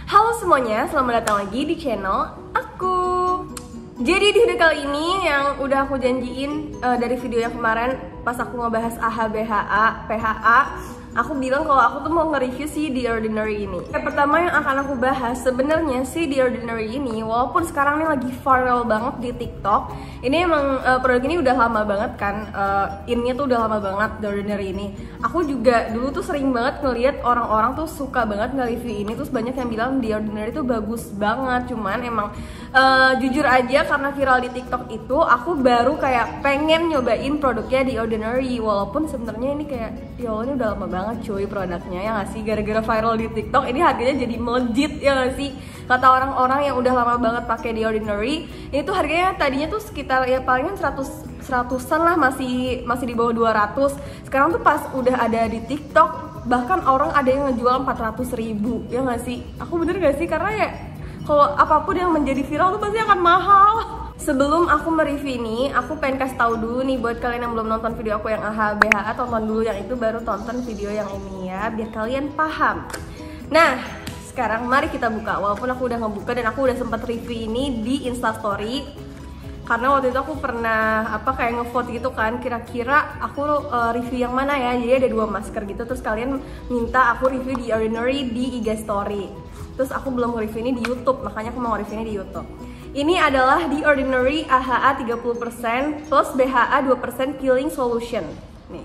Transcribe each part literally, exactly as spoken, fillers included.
Halo semuanya, selamat datang lagi di channel aku. Jadi di video kali ini yang udah aku janjiin uh, dari video yang kemarin pas aku ngebahas A H B H A, P H A, aku bilang kalau aku tuh mau nge-review si The Ordinary ini. Yang pertama yang akan aku bahas sebenarnya si The Ordinary ini, walaupun sekarang ini lagi viral banget di TikTok. Ini emang uh, produk ini udah lama banget kan, uh, innya tuh udah lama banget The Ordinary ini. Aku juga dulu tuh sering banget ngeliat orang-orang tuh suka banget nge-review ini, terus banyak yang bilang The Ordinary tuh bagus banget. Cuman emang uh, jujur aja karena viral di TikTok itu, aku baru kayak pengen nyobain produknya The Ordinary. Walaupun sebenarnya ini kayak, ya Allah ini udah lama banget cuy produknya, ya nggak sih? Gara-gara viral di TikTok ini harganya jadi melejit, ya nggak sih? Kata orang-orang yang udah lama banget pakai The Ordinary, ini tuh harganya tadinya tuh sekitar ya palingan seratus seratusan lah, masih masih di bawah dua ratus. Sekarang tuh pas udah ada di TikTok, bahkan orang ada yang ngejual empat ratus ribu, ya nggak sih? Aku bener gak sih? Karena ya kalau apapun yang menjadi viral tuh pasti akan mahal. Sebelum aku mereview ini, aku pengen kasih tahu dulu nih buat kalian yang belum nonton video aku yang A H B H A, tonton dulu yang itu baru tonton video yang ini ya, biar kalian paham. Nah, sekarang mari kita buka. Walaupun aku udah ngebuka dan aku udah sempat review ini di Instastory, karena waktu itu aku pernah apa kayak ngevote gitu kan, kira-kira aku uh, review yang mana ya. Jadi ada dua masker gitu, terus kalian minta aku review The Ordinary di I G Story. Terus aku belum nge-review ini di YouTube, makanya aku mau nge-review ini di YouTube. Ini adalah The Ordinary A H A tiga puluh persen plus B H A dua persen Peeling Solution. Nih.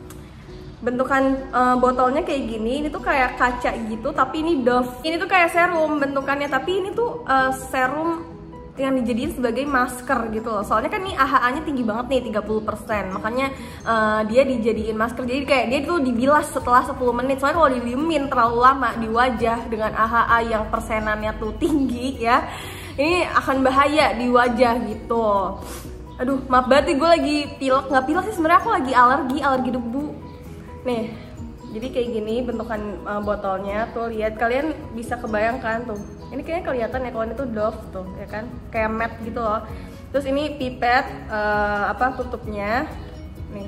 Bentukan uh, botolnya kayak gini, ini tuh kayak kaca gitu, tapi ini Dove. Ini tuh kayak serum bentukannya, tapi ini tuh uh, serum yang dijadiin sebagai masker gitu loh. Soalnya kan nih A H A-nya tinggi banget nih, tiga puluh persen. Makanya uh, dia dijadiin masker. Jadi kayak dia tuh dibilas setelah sepuluh menit. Soalnya kalau didiemin terlalu lama di wajah dengan A H A yang persenannya tuh tinggi ya, ini akan bahaya di wajah gitu. Aduh, maaf banget nih, gue lagi pilek. Nggak pilek sih sebenarnya, aku lagi alergi, alergi debu. Nih, jadi kayak gini bentukan uh, botolnya. Tuh lihat, kalian bisa kebayangkan tuh. Ini kayaknya kelihatan ya kalau ini tuh Dove tuh, ya kan? Kayak matte gitu loh. Terus ini pipet, uh, apa tutupnya. Nih.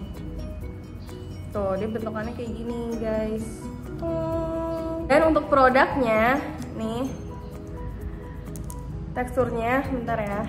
Tuh, dia bentukannya kayak gini, guys. Dan untuk produknya, nih. Teksturnya, bentar ya.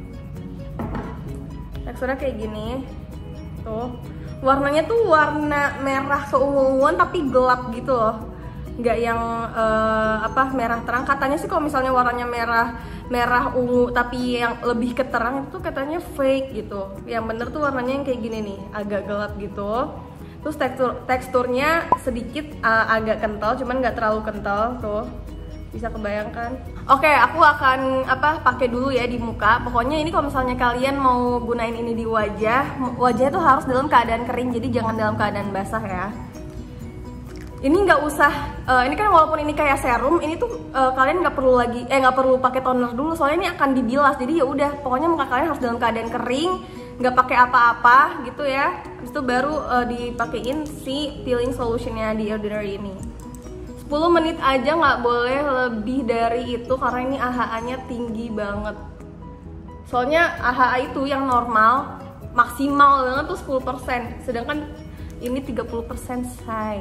Teksturnya kayak gini. Tuh. Warnanya tuh warna merah keunguan tapi gelap gitu loh. Nggak yang uh, apa merah terang. Katanya sih kalau misalnya warnanya merah merah ungu tapi yang lebih ke terang itu katanya fake gitu. Yang bener tuh warnanya yang kayak gini nih, agak gelap gitu. Terus tekstur teksturnya sedikit uh, agak kental, cuman nggak terlalu kental tuh. Bisa kebayangkan. Oke, aku akan apa pakai dulu ya di muka. Pokoknya ini kalau misalnya kalian mau gunain ini di wajah, wajahnya tuh harus dalam keadaan kering, jadi jangan dalam keadaan basah ya. Ini nggak usah, uh, ini kan walaupun ini kayak serum, ini tuh uh, kalian nggak perlu lagi, eh nggak perlu pakai toner dulu, soalnya ini akan dibilas. Jadi ya udah, pokoknya muka kalian harus dalam keadaan kering, nggak pakai apa-apa gitu ya. Habis itu baru uh, dipakein si peeling solutionnya The Ordinary ini. sepuluh menit aja, nggak boleh lebih dari itu karena ini A H A-nya tinggi banget. Soalnya A H A itu yang normal maksimal banget tuh sepuluh persen, sedangkan ini tiga puluh persen say.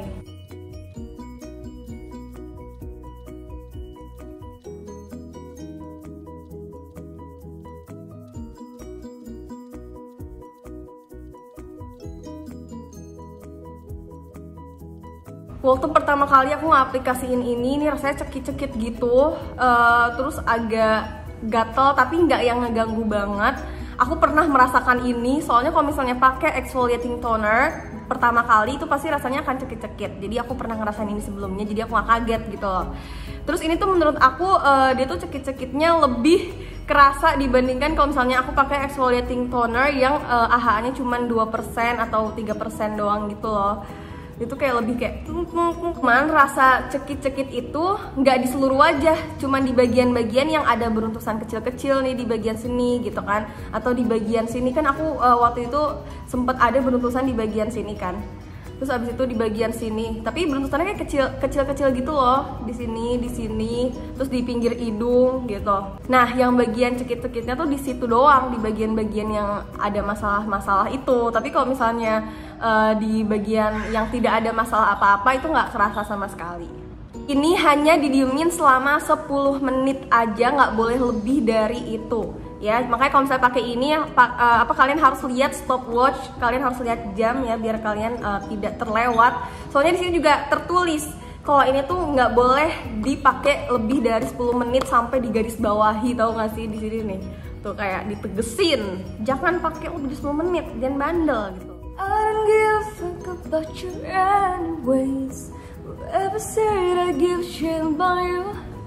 Waktu pertama kali aku ngaplikasiin ini, ini rasanya cekit-cekit gitu, uh, terus agak gatel tapi nggak yang ngeganggu banget. Aku pernah merasakan ini, soalnya kalau misalnya pakai exfoliating toner pertama kali itu pasti rasanya akan cekit-cekit. Jadi aku pernah ngerasain ini sebelumnya, jadi aku nggak kaget gitu loh. Terus ini tuh menurut aku uh, dia tuh cekit-cekitnya lebih kerasa dibandingkan kalau misalnya aku pakai exfoliating toner yang uh, A H A-nya cuma dua persen atau tiga persen doang gitu loh. Itu kayak lebih kayak cuman rasa cekit-cekit itu nggak di seluruh wajah, cuman di bagian-bagian yang ada beruntusan kecil-kecil nih di bagian sini gitu kan, atau di bagian sini kan aku uh, waktu itu sempet ada beruntusan di bagian sini kan. Terus abis itu di bagian sini, tapi beruntusannya kayak kecil kecil-kecil gitu loh, di sini, di sini, terus di pinggir hidung gitu. Nah, yang bagian cekit-cekitnya tuh di situ doang, di bagian-bagian yang ada masalah-masalah itu. Tapi kalau misalnya uh, di bagian yang tidak ada masalah apa-apa itu nggak kerasa sama sekali. Ini hanya didiemin selama sepuluh menit aja, nggak boleh lebih dari itu ya. Makanya kalau misalnya pakai ini ya, pa, uh, apa kalian harus lihat stopwatch, kalian harus lihat jam ya, biar kalian uh, tidak terlewat. Soalnya di sini juga tertulis kalau ini tuh nggak boleh dipakai lebih dari sepuluh menit sampai di garis bawahi, tau gak sih di sini nih. Tuh kayak ditegesin, jangan pakai lebih dari sepuluh menit, jangan bandel gitu. I don't give a fuck about you anyways. Whoever said I give a shit about you,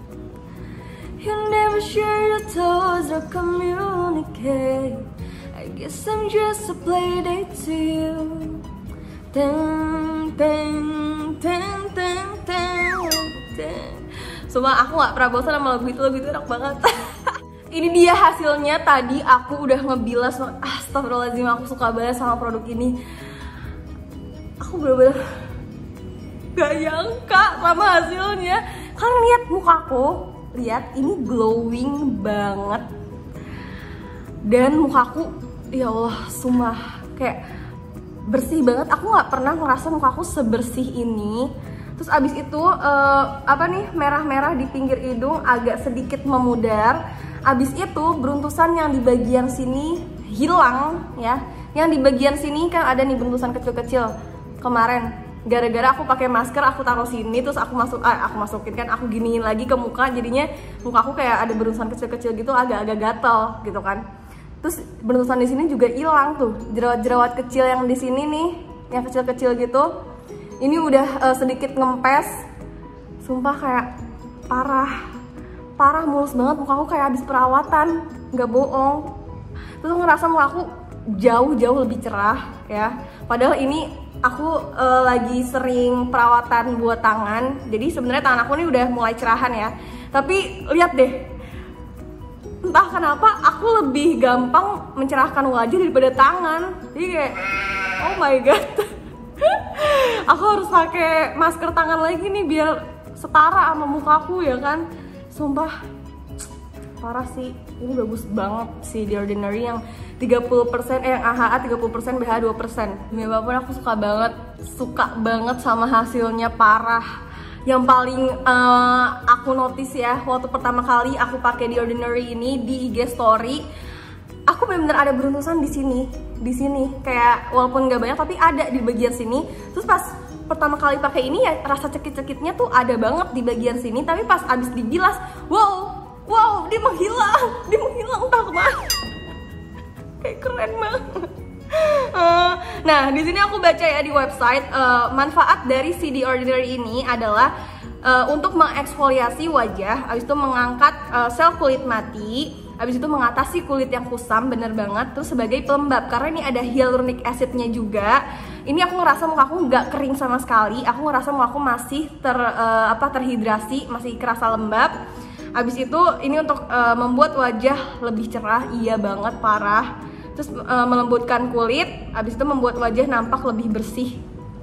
you never share your thoughts or communicate. I guess I'm just a playdate to you. Dang, dang, dang, dang, dang, dang. Sumpah aku gak pernah bosan sama lagu itu, lagu itu enak banget. Ini dia hasilnya. Tadi aku udah ngebilas, astagfirullahaladzim, aku suka banget sama produk ini. Aku bener-bener gak nyangka sama hasilnya. Kalian lihat mukaku, lihat ini glowing banget. Dan mukaku, ya Allah, sumpah kayak bersih banget. Aku nggak pernah ngerasa mukaku sebersih ini. Terus abis itu uh, apa nih, merah-merah di pinggir hidung, agak sedikit memudar. Abis itu beruntusan yang di bagian sini hilang ya. Yang di bagian sini kan ada nih beruntusan kecil-kecil kemarin. Gara-gara aku pakai masker, aku taruh sini, terus aku masuk, ah, aku masukin kan, aku giniin lagi ke muka, jadinya muka aku kayak ada beruntusan kecil-kecil gitu, agak-agak gatel gitu kan. Terus beruntusan di sini juga hilang tuh, jerawat-jerawat kecil yang di sini nih, yang kecil-kecil gitu. Ini udah uh, sedikit ngempes, sumpah kayak parah, parah mulus banget, muka aku kayak habis perawatan, nggak bohong. Terus ngerasa muka aku jauh-jauh lebih cerah ya. Padahal ini aku uh, lagi sering perawatan buat tangan, jadi sebenarnya tangan aku ini udah mulai cerahan ya. Tapi lihat deh, entah kenapa aku lebih gampang mencerahkan wajah daripada tangan. Jadi kayak, oh my god, aku harus pakai masker tangan lagi nih biar setara sama mukaku ya kan. Sumpah parah sih, ini bagus banget sih The Ordinary yang tiga puluh persen, eh yang A H A tiga puluh persen, B H A dua persen. Demi apapun aku suka banget, suka banget sama hasilnya, parah. Yang paling uh, aku notice ya, waktu pertama kali aku pakai The Ordinary ini di I G story, aku benar-benar ada beruntusan di sini, di sini kayak walaupun nggak banyak tapi ada di bagian sini. Terus pas pertama kali pakai ini ya rasa cekit-cekitnya tuh ada banget di bagian sini, tapi pas abis dibilas, wow, wow, dia menghilang, dia menghilang entah kemana. Kayak keren banget. Uh, nah, di sini aku baca ya di website, uh, manfaat dari si The Ordinary ini adalah uh, untuk mengeksfoliasi wajah, habis itu mengangkat uh, sel kulit mati, habis itu mengatasi kulit yang kusam, bener banget. Terus sebagai pelembab, karena ini ada hyaluronic acidnya juga. Ini aku ngerasa muka aku nggak kering sama sekali. Aku ngerasa muka aku masih ter uh, apa terhidrasi, masih kerasa lembab. Habis itu ini untuk uh, membuat wajah lebih cerah, iya banget, parah. Terus uh, melembutkan kulit, habis itu membuat wajah nampak lebih bersih.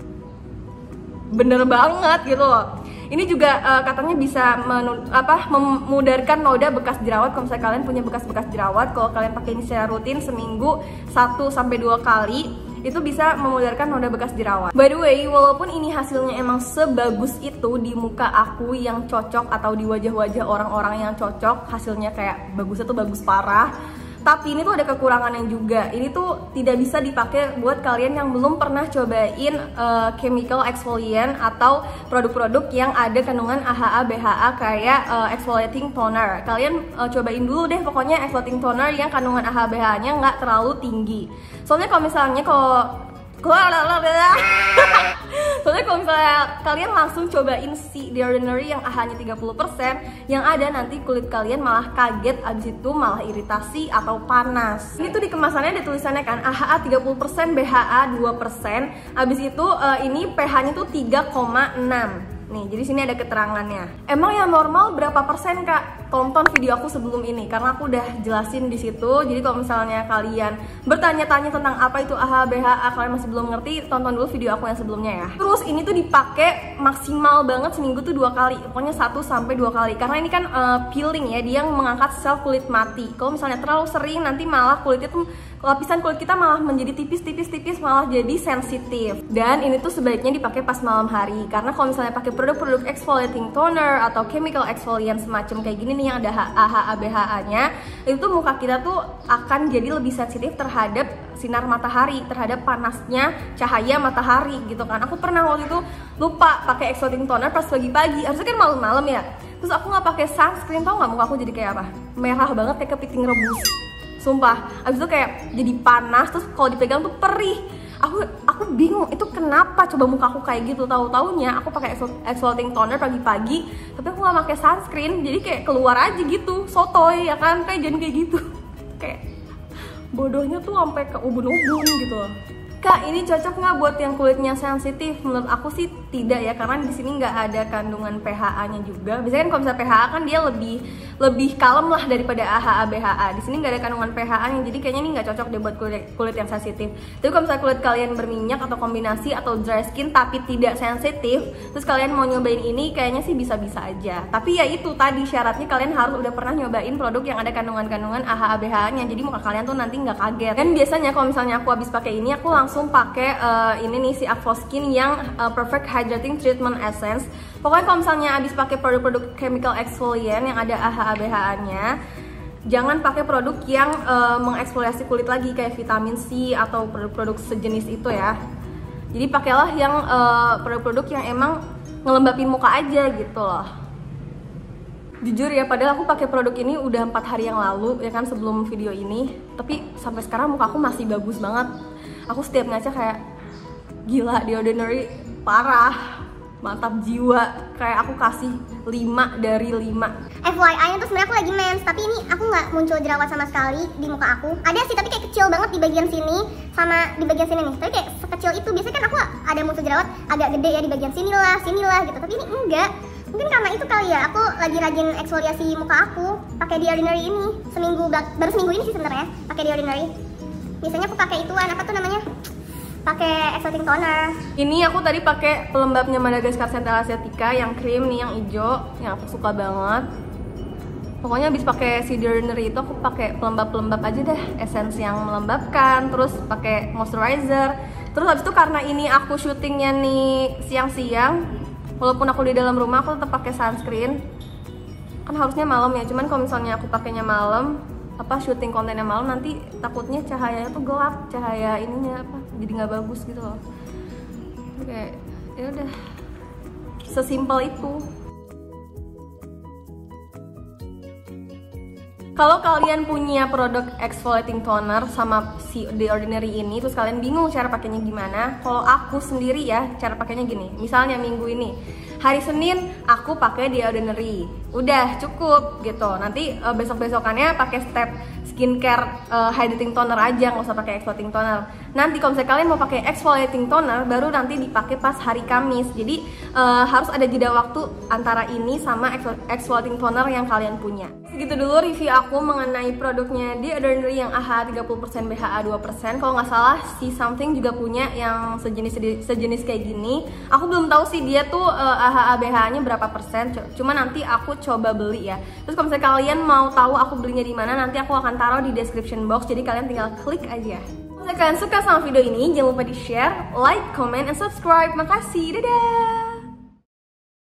Bener banget gitu loh. Ini juga uh, katanya bisa menu, apa, memudarkan noda bekas jerawat. Kalau misalnya kalian punya bekas-bekas jerawat, kalau kalian pakai ini secara rutin seminggu satu sampai dua kali, itu bisa memudarkan noda bekas jerawat. By the way, walaupun ini hasilnya emang sebagus itu di muka aku yang cocok atau di wajah-wajah orang-orang yang cocok, hasilnya kayak bagusnya tuh bagus parah, tapi ini tuh ada kekurangannya juga. Ini tuh tidak bisa dipakai buat kalian yang belum pernah cobain uh, chemical exfoliant atau produk-produk yang ada kandungan A H A, B H A kayak uh, exfoliating toner. Kalian uh, cobain dulu deh pokoknya exfoliating toner yang kandungan A H A, B H A-nya nggak terlalu tinggi. Soalnya kalau misalnya kalau Soalnya kalau misalnya kalian langsung cobain si The Ordinary yang A H A-nya tiga puluh persen, yang ada nanti kulit kalian malah kaget, abis itu malah iritasi atau panas. Ini tuh di kemasannya ada tulisannya kan, A H A tiga puluh persen, B H A dua persen. Abis itu uh, ini pH-nya tuh tiga koma enam. Nih, jadi sini ada keterangannya. Emang yang normal berapa persen, Kak? Tonton video aku sebelum ini karena aku udah jelasin di situ. Jadi kalau misalnya kalian bertanya-tanya tentang apa itu A H A, B H A, kalian masih belum ngerti, tonton dulu video aku yang sebelumnya ya. Terus ini tuh dipakai maksimal banget seminggu tuh dua kali. Pokoknya satu sampai dua kali. Karena ini kan uh, peeling ya, dia yang mengangkat sel kulit mati. Kalau misalnya terlalu sering nanti malah kulitnya tuh lapisan kulit kita malah menjadi tipis-tipis-tipis, malah jadi sensitif. Dan ini tuh sebaiknya dipakai pas malam hari, karena kalau misalnya pakai produk-produk exfoliating toner atau chemical exfoliant semacam kayak gini nih yang ada A H A B H A-nya, itu tuh muka kita tuh akan jadi lebih sensitif terhadap sinar matahari, terhadap panasnya cahaya matahari gitu kan. Aku pernah waktu itu lupa pakai exfoliating toner pas pagi-pagi, harusnya kan malam-malam ya. Terus aku nggak pakai sunscreen, tau nggak muka aku jadi kayak apa? Merah banget kayak kepiting rebus. Sumpah, abis itu kayak jadi panas, terus kalau dipegang tuh perih. Aku aku bingung itu kenapa, coba muka aku kayak gitu. Tahu-taunya aku pakai exfoliating toner pagi-pagi, tapi aku nggak pakai sunscreen, jadi kayak keluar aja gitu, sotoy ya kan, kayak jangan kayak gitu. Kayak bodohnya tuh sampai ke ubun-ubun gitu loh. Kak, ini cocok nggak buat yang kulitnya sensitif? Menurut aku sih tidak ya, karena di sini nggak ada kandungan P H A-nya juga. Biasanya kan kalau misalnya P H A kan dia lebih lebih kalem lah daripada A H A B H A. Di sini nggak ada kandungan P H A-nya, jadi kayaknya ini nggak cocok deh buat kulit kulit yang sensitif. Tapi kalau misalnya kulit kalian berminyak atau kombinasi atau dry skin tapi tidak sensitif, terus kalian mau nyobain ini, kayaknya sih bisa-bisa aja. Tapi ya itu tadi syaratnya kalian harus udah pernah nyobain produk yang ada kandungan-kandungan A H A B H A-nya. Jadi muka kalian tuh nanti nggak kaget. Dan biasanya kalau misalnya aku habis pakai ini, aku langsung langsung pakai uh, ini nih si Aquaskin yang uh, Perfect Hydrating Treatment Essence. Pokoknya kalau misalnya habis pakai produk-produk chemical exfoliant yang ada A H A B H A-nya, jangan pakai produk yang uh, mengeksfoliasi kulit lagi kayak vitamin C atau produk-produk sejenis itu ya. Jadi pakailah yang uh, produk-produk yang emang ngelembapin muka aja gitu loh. Jujur ya, padahal aku pakai produk ini udah empat hari yang lalu ya kan, sebelum video ini, tapi sampai sekarang muka aku masih bagus banget. Aku setiap ngaca kayak gila, The Ordinary parah, mantap jiwa, kayak aku kasih lima dari lima. F Y I-nya tuh sebenarnya aku lagi mens, tapi ini aku nggak muncul jerawat sama sekali di muka aku. Ada sih, tapi kayak kecil banget di bagian sini sama di bagian sini nih. Tapi kayak sekecil itu. Biasanya kan aku ada muncul jerawat agak gede ya di bagian sini lah, sini lah gitu. Tapi ini enggak. Mungkin karena itu kali ya, aku lagi rajin eksfoliasi muka aku pakai The Ordinary ini. Seminggu baru seminggu ini sih sebenarnya pakai The Ordinary. Biasanya aku pakai ituan, apa tuh namanya? Pakai exfoliating toner. Ini aku tadi pakai pelembabnya Madagascar Centella Asiatica yang krim nih, yang hijau, yang aku suka banget. Pokoknya habis pakai si The Ordinary itu aku pakai pelembab-pelembab aja deh, essence yang melembabkan, terus pakai moisturizer. Terus habis itu karena ini aku syutingnya nih siang-siang, walaupun aku di dalam rumah aku tetap pakai sunscreen. Kan harusnya malam ya, cuman kalau misalnya aku pakainya malam, apa syuting kontennya malam, nanti takutnya cahayanya tuh gelap, cahaya ininya apa jadi nggak bagus gitu loh. Oke, ya udah, sesimpel itu. Kalau kalian punya produk exfoliating toner sama si The Ordinary ini, terus kalian bingung cara pakainya gimana, kalau aku sendiri ya cara pakainya gini. Misalnya minggu ini hari Senin aku pakai The Ordinary, udah cukup gitu. Nanti uh, besok-besokannya pakai step skincare uh, hydrating toner aja, nggak usah pakai exfoliating toner. Nanti kalau misalnya kalian mau pakai exfoliating toner, baru nanti dipakai pas hari Kamis. Jadi uh, harus ada jeda waktu antara ini sama exfoliating toner yang kalian punya. Segitu dulu review aku mengenai produknya The Ordinary yang A H A tiga puluh persen B H A dua persen. Kalau nggak salah si Something juga punya yang sejenis sejenis kayak gini. Aku belum tahu sih dia tuh uh, A H A B H A-nya berapa persen. Cuma nanti aku coba beli ya. Terus kalau misalnya kalian mau tahu aku belinya di mana, nanti aku akan taruh di description box. Jadi kalian tinggal klik aja. Kalau kalian suka sama video ini, jangan lupa di share, like, comment, and subscribe. Makasih, dadah!